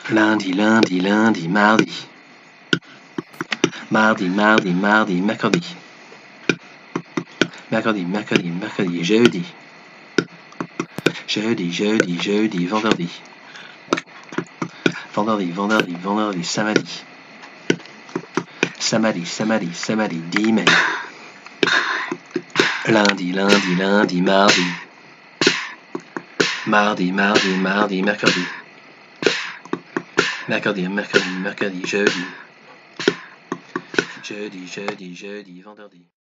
Lundi, lundi, lundi, mardi. Mardi, mardi, mardi, mercredi. Mercredi, mercredi, mercredi, jeudi. Jeudi, jeudi, jeudi, vendredi. Vendredi, vendredi, vendredi, samedi. Samedi, samedi, samedi, dimanche. Lundi, lundi, lundi, mardi. Mardi, mardi, mardi, mercredi. Mercredi, mercredi, mercredi, jeudi. Jeudi, jeudi, jeudi, vendredi.